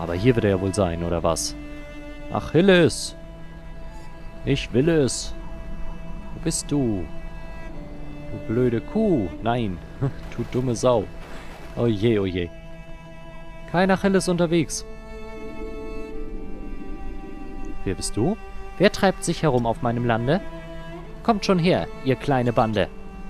Aber hier wird er ja wohl sein, oder was? Achilles! Ich will es! Wo bist du? Du blöde Kuh! Nein! Du dumme Sau! Oh je, oh je. Kein Achilles unterwegs. Wer bist du? Wer treibt sich herum auf meinem Lande? Kommt schon her, ihr kleine Bande!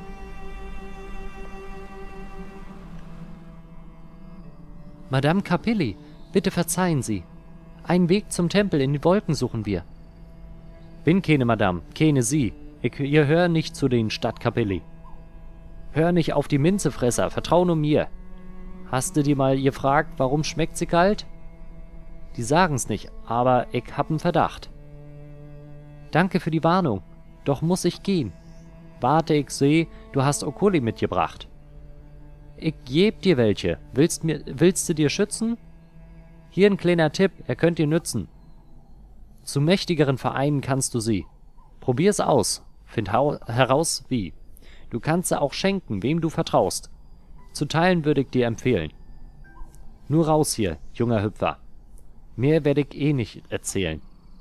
Madame Capilli, bitte verzeihen Sie. Einen Weg zum Tempel in die Wolken suchen wir. Bin keine Madame, keine Sie. Ihr hör nicht zu den Stadt Capilli. Hör nicht auf die Minzefresser, vertrau nur mir. Hast du dir mal gefragt, warum schmeckt sie kalt? Die sagen's nicht, aber ich hab 'n Verdacht. Danke für die Warnung, doch muss ich gehen. Warte, ich seh, du hast Oculi mitgebracht. Ich geb dir welche. Willst du dir schützen? Hier ein kleiner Tipp, er könnt dir nützen. Zu mächtigeren Vereinen kannst du sie. Probier's aus. Find heraus, wie. Du kannst sie auch schenken, wem du vertraust. Zu teilen würde ich dir empfehlen. Nur raus hier, junger Hüpfer. Mehr werde ich eh nicht erzählen.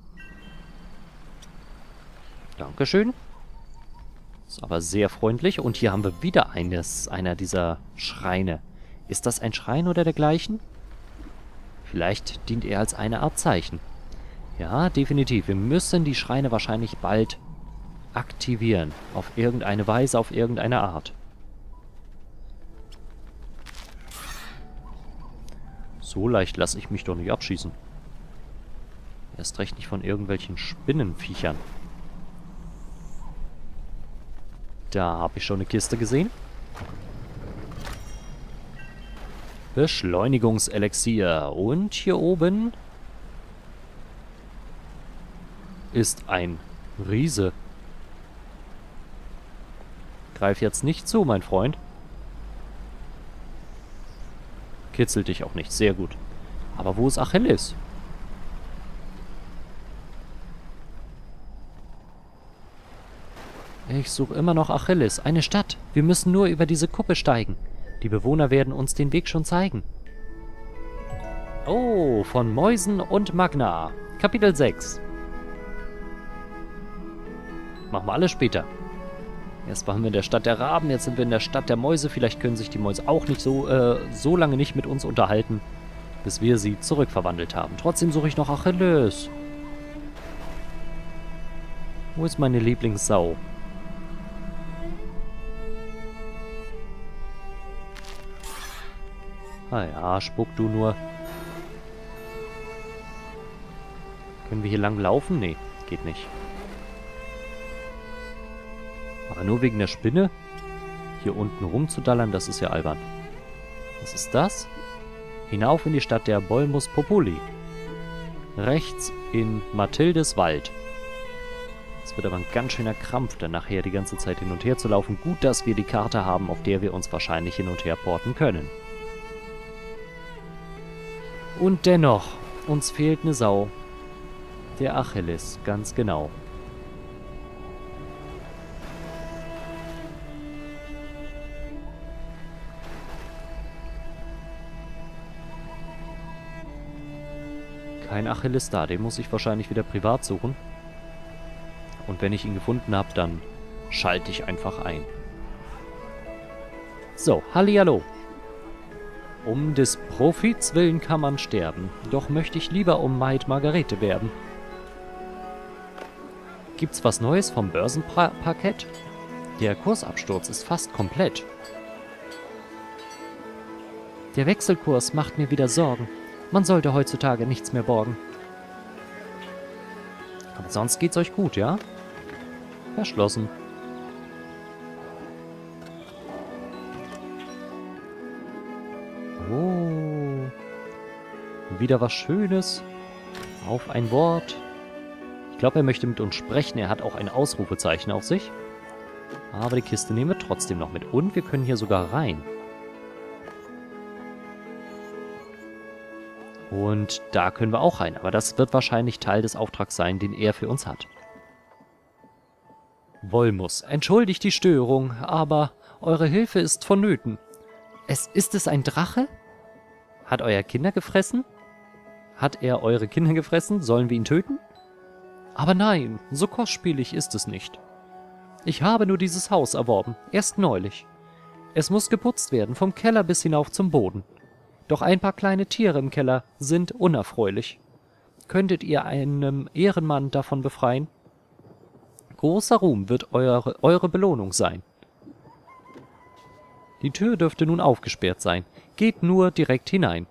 Dankeschön. Ist aber sehr freundlich. Und hier haben wir wieder einer dieser Schreine. Ist das ein Schrein oder dergleichen? Vielleicht dient er als eine Art Zeichen. Ja, definitiv. Wir müssen die Schreine wahrscheinlich bald aktivieren. Auf irgendeine Weise, auf irgendeine Art. So leicht lasse ich mich doch nicht abschießen. Erst recht nicht von irgendwelchen Spinnenviechern. Da habe ich schon eine Kiste gesehen. Beschleunigungselixier. Und hier oben ist ein Riese. Greif jetzt nicht zu, mein Freund. Kitzelt dich auch nicht. Sehr gut. Aber wo ist Achilles? Ich suche immer noch Achilles. Eine Stadt. Wir müssen nur über diese Kuppe steigen. Die Bewohner werden uns den Weg schon zeigen. Oh, von Mäusen und Magna. Kapitel 6. Machen wir alles später. Erst waren wir in der Stadt der Raben, jetzt sind wir in der Stadt der Mäuse. Vielleicht können sich die Mäuse auch nicht so lange nicht mit uns unterhalten, bis wir sie zurückverwandelt haben. Trotzdem suche ich noch Achilles. Wo ist meine Lieblingssau? Ah ja, spuck du nur. Können wir hier lang laufen? Nee, geht nicht. Aber nur wegen der Spinne? Hier unten rumzudallern, das ist ja albern. Was ist das? Hinauf in die Stadt der Bolmus Populi. Rechts in Mathildes Wald. Es wird aber ein ganz schöner Krampf, dann nachher die ganze Zeit hin und her zu laufen. Gut, dass wir die Karte haben, auf der wir uns wahrscheinlich hin und her porten können. Und dennoch, uns fehlt eine Sau. Der Achilles, ganz genau. Kein Achilles da, den muss ich wahrscheinlich wieder privat suchen. Und wenn ich ihn gefunden habe, dann schalte ich einfach ein. So, hallihallo. Um des Profits willen kann man sterben, doch möchte ich lieber um Maid Margarete werben. Gibt's was Neues vom Börsenparkett? Der Kursabsturz ist fast komplett. Der Wechselkurs macht mir wieder Sorgen. Man sollte heutzutage nichts mehr borgen. Aber sonst geht's euch gut, ja? Verschlossen. Oh. Wieder was Schönes. Auf ein Wort. Ich glaube, er möchte mit uns sprechen. Er hat auch ein Ausrufezeichen auf sich. Aber die Kiste nehmen wir trotzdem noch mit. Und wir können hier sogar rein. Und da können wir auch rein. Aber das wird wahrscheinlich Teil des Auftrags sein, den er für uns hat. Volmus, entschuldigt die Störung, aber eure Hilfe ist vonnöten. Ist es ein Drache? Hat euer Kinder gefressen? Hat er eure Kinder gefressen? Sollen wir ihn töten? Aber nein, so kostspielig ist es nicht. Ich habe nur dieses Haus erworben, erst neulich. Es muss geputzt werden, vom Keller bis hinauf zum Boden. Doch ein paar kleine Tiere im Keller sind unerfreulich. Könntet ihr einem Ehrenmann davon befreien? Großer Ruhm wird eure Belohnung sein. Die Tür dürfte nun aufgesperrt sein. Geht nur direkt hinein.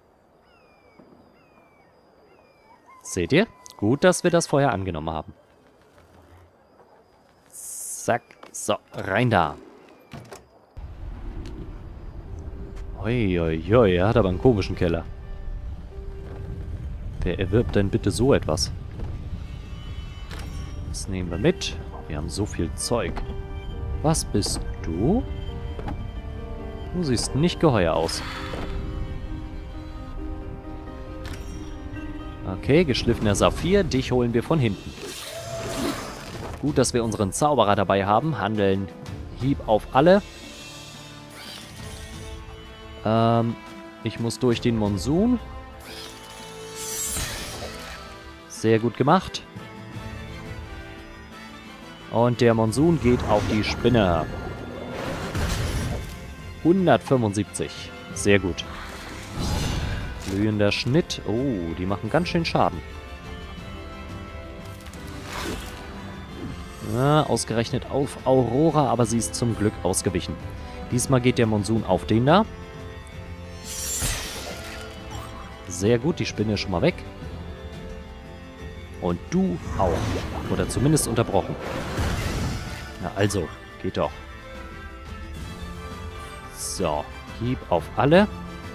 Seht ihr? Gut, dass wir das vorher angenommen haben. Zack. So, rein da. Hoi, hoi, hoi, er hat aber einen komischen Keller. Wer erwirbt denn bitte so etwas? Das nehmen wir mit. Wir haben so viel Zeug. Was bist du? Du siehst nicht geheuer aus. Okay, geschliffener Saphir. Dich holen wir von hinten. Gut, dass wir unseren Zauberer dabei haben. Handeln. Hieb auf alle. Ich muss durch den Monsun. Sehr gut gemacht. Und der Monsun geht auf die Spinne. 175. Sehr gut. Glühender Schnitt. Oh, die machen ganz schön Schaden. Ja, ausgerechnet auf Aurora, aber sie ist zum Glück ausgewichen. Diesmal geht der Monsun auf den da. Sehr gut, die Spinne ist schon mal weg. Und du auch. Oder zumindest unterbrochen. Na also, geht doch. So, Hieb auf alle.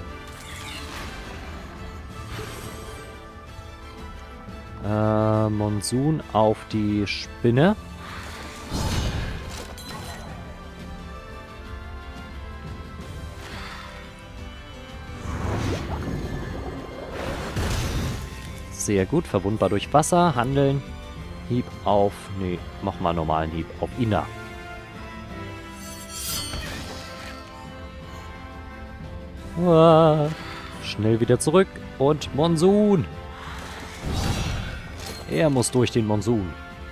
Monsun auf die Spinne. Sehr gut, verwundbar durch Wasser, handeln. Hieb auf... Nee, mach mal normalen Hieb auf Ina. Schnell wieder zurück. Und Monsun. Er muss durch den Monsun.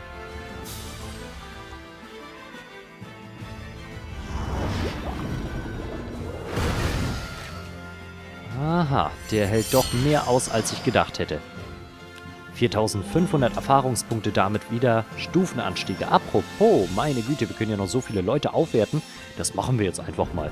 Aha, der hält doch mehr aus, als ich gedacht hätte. 4500 Erfahrungspunkte, damit wieder Stufenanstiege. Apropos, meine Güte, wir können ja noch so viele Leute aufwerten. Das machen wir jetzt einfach mal.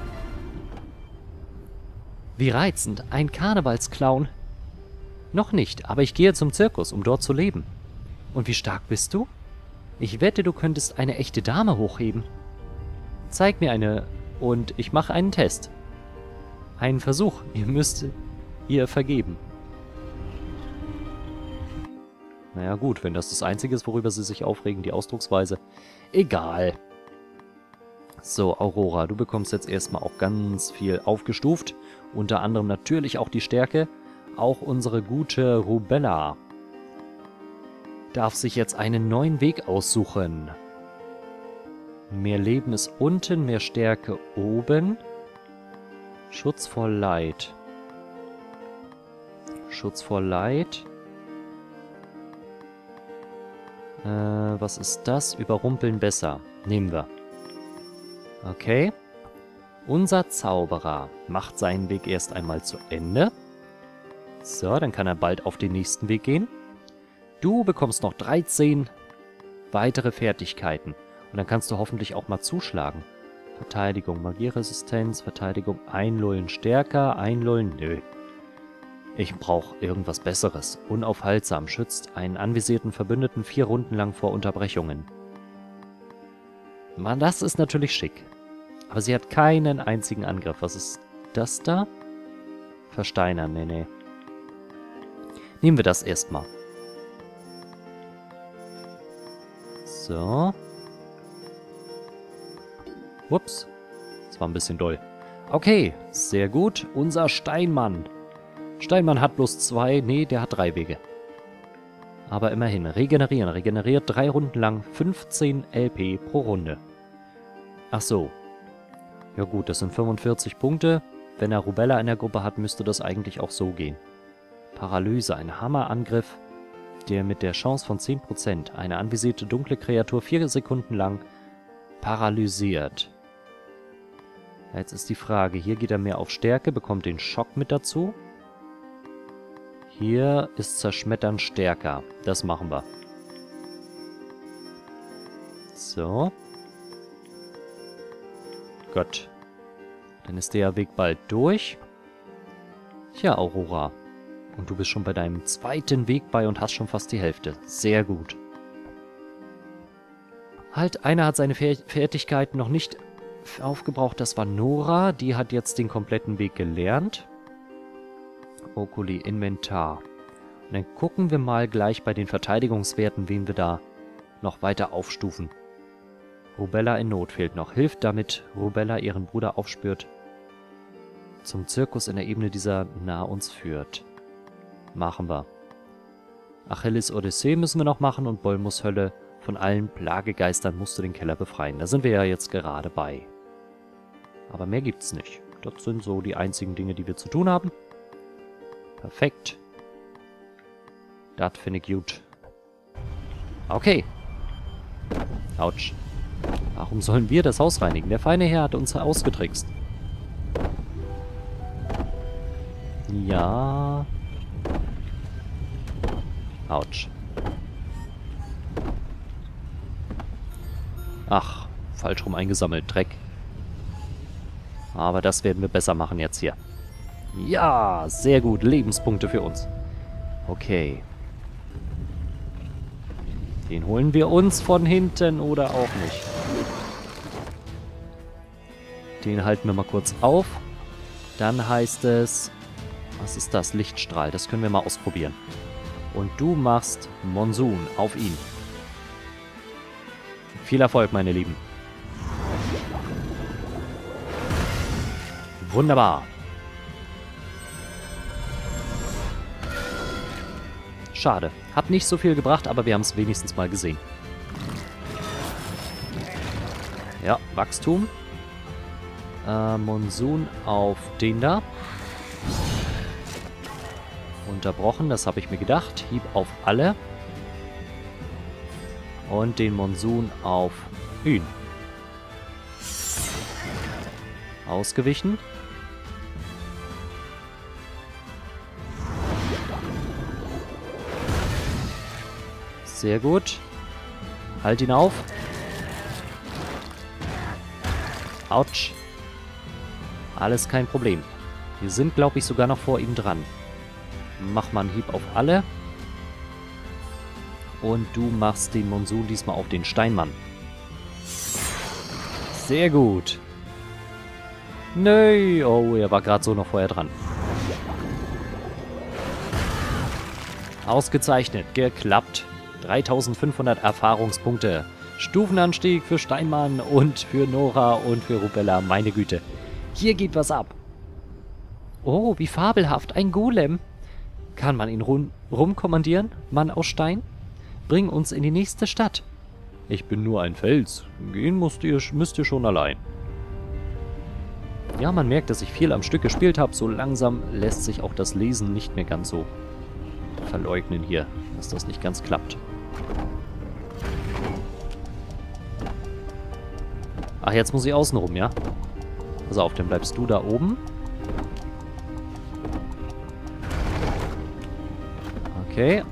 Wie reizend, ein Karnevalsclown. Noch nicht, aber ich gehe zum Zirkus, um dort zu leben. Und wie stark bist du? Ich wette, du könntest eine echte Dame hochheben. Zeig mir eine und ich mache einen Test. Einen Versuch, ihr müsst ihr vergeben. Naja gut, wenn das Einzige ist, worüber sie sich aufregen, die Ausdrucksweise. Egal. So, Aurora, du bekommst jetzt erstmal auch ganz viel aufgestuft. Unter anderem natürlich auch die Stärke. Auch unsere gute Rubella darf sich jetzt einen neuen Weg aussuchen. Mehr Leben ist unten, mehr Stärke oben. Schutz vor Leid. Schutz vor Leid. Was ist das? Überrumpeln besser. Nehmen wir. Okay. Unser Zauberer macht seinen Weg erst einmal zu Ende. So, dann kann er bald auf den nächsten Weg gehen. Du bekommst noch 13 weitere Fertigkeiten. Und dann kannst du hoffentlich auch mal zuschlagen. Verteidigung, Magieresistenz, Verteidigung, Einlullen stärker, Einlullen, nö. Ich brauche irgendwas Besseres. Unaufhaltsam, schützt einen anvisierten Verbündeten 4 Runden lang vor Unterbrechungen. Man, das ist natürlich schick. Aber sie hat keinen einzigen Angriff. Was ist das da? Versteinern, nee. Nehmen wir das erstmal. So. Ups. Das war ein bisschen doll. Okay, sehr gut. Unser Steinmann. Steinmann hat bloß 2. Nee, der hat 3 Wege. Aber immerhin. Regenerieren. Regeneriert 3 Runden lang 15 LP pro Runde. Ach so. Ja gut, das sind 45 Punkte. Wenn er Rubella in der Gruppe hat, müsste das eigentlich auch so gehen. Paralyse, ein Hammerangriff, der mit der Chance von 10% eine anvisierte dunkle Kreatur 4 Sekunden lang paralysiert. Jetzt ist die Frage, hier geht er mehr auf Stärke, bekommt den Schock mit dazu. Hier ist Zerschmettern stärker. Das machen wir. So. Gut. Dann ist der Weg bald durch. Tja, Aurora. Und du bist schon bei deinem zweiten Weg bei und hast schon fast die Hälfte. Sehr gut. Halt, einer hat seine Fertigkeiten noch nicht aufgebraucht. Das war Nora. Die hat jetzt den kompletten Weg gelernt. Oculi, Inventar. Und dann gucken wir mal gleich bei den Verteidigungswerten, wen wir da noch weiter aufstufen. Rubella in Not fehlt noch. Hilft, damit Rubella ihren Bruder aufspürt. Zum Zirkus in der Ebene, dieser nahe uns führt. Machen wir. Achilles Odyssee müssen wir noch machen und Bolmus Hölle. Von allen Plagegeistern musst du den Keller befreien. Da sind wir ja jetzt gerade bei. Aber mehr gibt's nicht. Das sind so die einzigen Dinge, die wir zu tun haben. Perfekt. Das finde ich gut. Okay. Autsch. Warum sollen wir das Haus reinigen? Der feine Herr hat uns ausgetrickst. Ja. Autsch. Ach, falsch rum eingesammelt. Dreck. Aber das werden wir besser machen jetzt hier. Ja, sehr gut. Lebenspunkte für uns. Okay. Den holen wir uns von hinten oder auch nicht. Den halten wir mal kurz auf. Dann heißt es... Was ist das? Lichtstrahl. Das können wir mal ausprobieren. Und du machst Monsun auf ihn. Viel Erfolg, meine Lieben. Wunderbar. Schade. Hat nicht so viel gebracht, aber wir haben es wenigstens mal gesehen. Ja, Wachstum. Monsun auf den da. Unterbrochen, das habe ich mir gedacht. Hieb auf alle. Und den Monsun auf ihn. Ausgewichen. Sehr gut. Halt ihn auf. Autsch. Alles kein Problem. Wir sind, glaube ich, sogar noch vor ihm dran. Mach mal einen Hieb auf alle. Und du machst den Monsun diesmal auf den Steinmann. Sehr gut. Nö. Oh, er war gerade so noch vorher dran. Ausgezeichnet. Geklappt. 3500 Erfahrungspunkte. Stufenanstieg für Steinmann und für Nora und für Rubella. Meine Güte. Hier geht was ab. Oh, wie fabelhaft. Ein Golem. Kann man ihn rumkommandieren? Mann aus Stein? Bring uns in die nächste Stadt. Ich bin nur ein Fels. Gehen müsst ihr schon allein. Ja, man merkt, dass ich viel am Stück gespielt habe. So langsam lässt sich auch das Lesen nicht mehr ganz so verleugnen hier, dass das nicht ganz klappt. Ach, jetzt muss ich außen rum, ja? Pass auf, dann bleibst du da oben. Okay.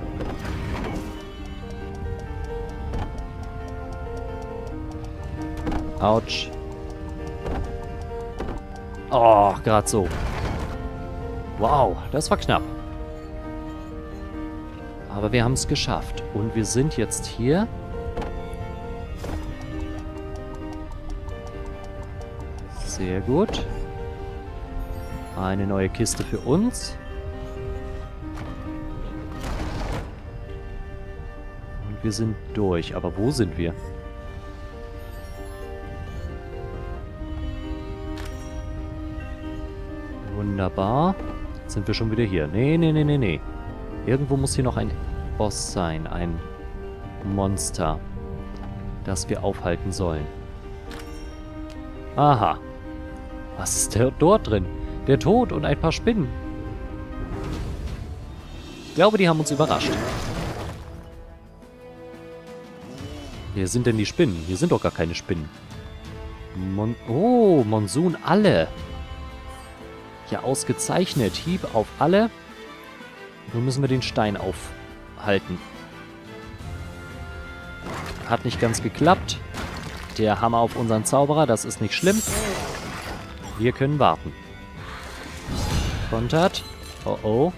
Autsch. Oh, gerade so. Wow, das war knapp. Aber wir haben es geschafft. Und wir sind jetzt hier. Sehr gut. Eine neue Kiste für uns. Und wir sind durch. Aber wo sind wir? Wunderbar. Jetzt sind wir schon wieder hier. Nee. Irgendwo muss hier noch ein Boss sein. Ein Monster, das wir aufhalten sollen. Aha. Was ist dort drin? Der Tod und ein paar Spinnen. glaube, die haben uns überrascht. Wer sind denn die Spinnen? Hier sind doch gar keine Spinnen. Oh, Monsun alle. Ja, ausgezeichnet. Hieb auf alle. Nun müssen wir den Stein aufhalten. Hat nicht ganz geklappt. Der Hammer auf unseren Zauberer, das ist nicht schlimm. Wir können warten. Kontert. Oh oh.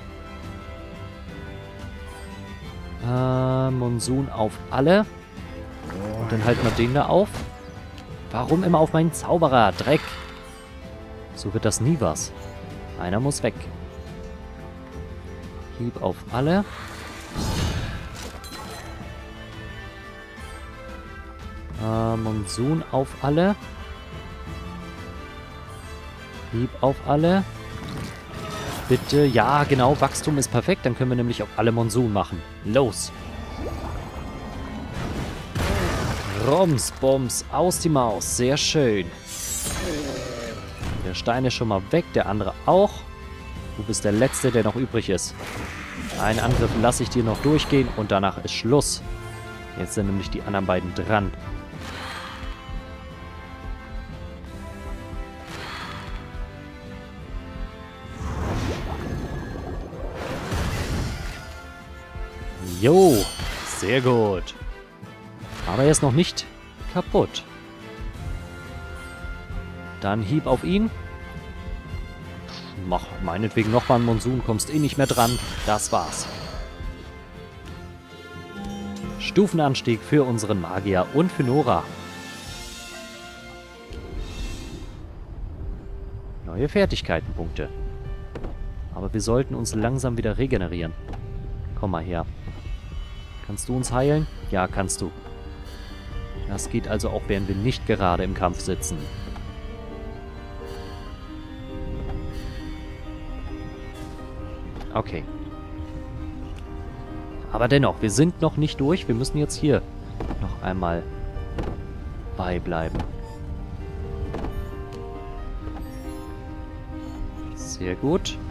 Monsun auf alle. Und dann halten wir den da auf. Warum immer auf meinen Zauberer? Dreck. So wird das nie was. Einer muss weg. Hieb auf alle. Monsun auf alle. Hieb auf alle. Bitte, ja, genau, Wachstum ist perfekt. Dann können wir nämlich auf alle Monsun machen. Los. Roms, Bombs, aus die Maus. Sehr schön. Der Stein ist schon mal weg, der andere auch. Du bist der Letzte, der noch übrig ist. Einen Angriff lasse ich dir noch durchgehen und danach ist Schluss. Jetzt sind nämlich die anderen beiden dran. Jo, sehr gut. Aber er ist noch nicht kaputt. Dann Hieb auf ihn. Mach meinetwegen nochmal einen Monsun, kommst eh nicht mehr dran. Das war's. Stufenanstieg für unseren Magier und für Nora. Neue Fertigkeitenpunkte. Aber wir sollten uns langsam wieder regenerieren. Komm mal her. Kannst du uns heilen? Ja, kannst du. Das geht also auch, während wir nicht gerade im Kampf sitzen. Okay. Aber dennoch, wir sind noch nicht durch. Wir müssen jetzt hier noch einmal beibleiben. Sehr gut.